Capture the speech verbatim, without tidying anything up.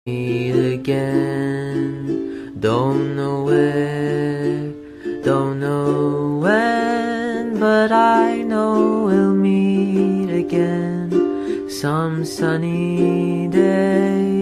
meet again. Don't know where, don't know when, but I know we'll meet again some sunny day.